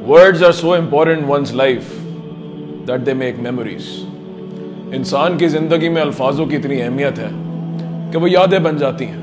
Words are so important in one's life that they make memories. इंसान की ज़िंदगी में अल्फाजों की इतनी अहमियत है कि वो यादें बन जाती हैं.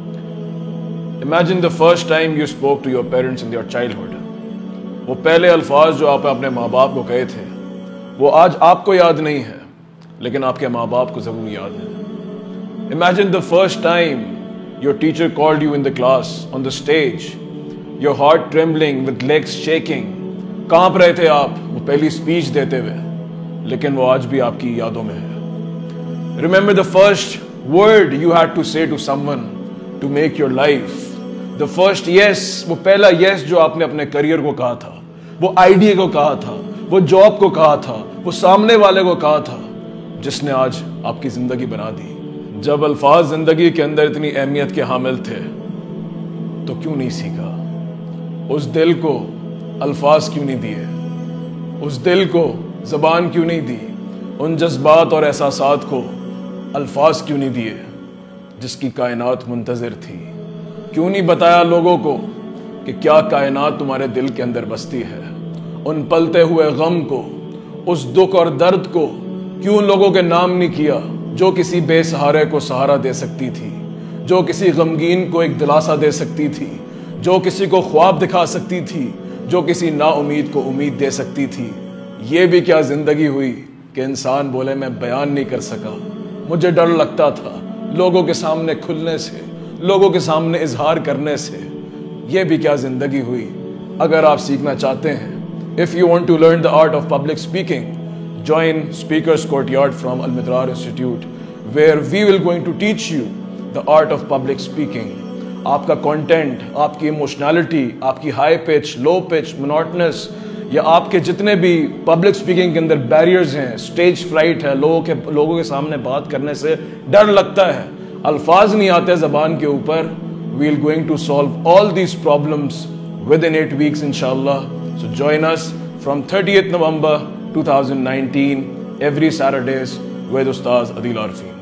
Imagine the first time you spoke to your parents in your childhood. वो पहले अल्फाज जो आप अपने माँ बाप को कहे थे वो आज आपको याद नहीं है लेकिन आपके माँ बाप को ज़रूर याद है. Imagine the first time your teacher called you in the class on the stage, your heart trembling with legs shaking. कांप रहे थे आप वो पहली स्पीच देते हुए लेकिन वो आज भी आपकी यादों में है. Remember the first word you had to say to someone to make your life. The first yes, वो पहला yes जो आपने अपने करियर को कहा था, वो आइडिया को कहा था, वो जॉब को कहा था, वो सामने वाले को कहा था, जिसने आज आपकी जिंदगी बना दी. जब अल्फाज जिंदगी के अंदर इतनी अहमियत के हामिल थे तो क्यों नहीं सीखा? उस दिल को अल्फाज क्यों नहीं दिए? उस दिल को ज़बान क्यों नहीं दी? उन जज्बात और एहसासात को अल्फाज क्यों नहीं दिए जिसकी कायनात मुंतज़िर थी? क्यों नहीं बताया लोगों को कि क्या कायनात तुम्हारे दिल के अंदर बसती है? उन पलते हुए गम को, उस दुख और दर्द को क्यों लोगों के नाम नहीं किया जो किसी बेसहारे को सहारा दे सकती थी, जो किसी गमगीन को एक दिलासा दे सकती थी, जो किसी को ख्वाब दिखा सकती थी, जो किसी नाउमीद को उम्मीद दे सकती थी. ये भी क्या ज़िंदगी हुई कि इंसान बोले मैं बयान नहीं कर सका, मुझे डर लगता था लोगों के सामने खुलने से, लोगों के सामने इजहार करने से. ये भी क्या ज़िंदगी हुई? अगर आप सीखना चाहते हैं, if you want to learn the art of public speaking, join Speakers Courtyard from AlMidrar Institute, where we will going to teach you the art of public speaking. आपका कंटेंट, आपकी इमोशनैलिटी, आपकी high pitch, low pitch, monotonous, या आपके जितने भी public speaking के अंदर barriers हैं, स्टेज फ्राइट है, लोगों के सामने बात करने से डर लगता है, अल्फाज नहीं आते ज़बान के ऊपर. We will going to solve all these problems within 8 weeks inshallah. So join us from 30th November 2019 every Saturdays with Ustaaz Adeel Arfeen.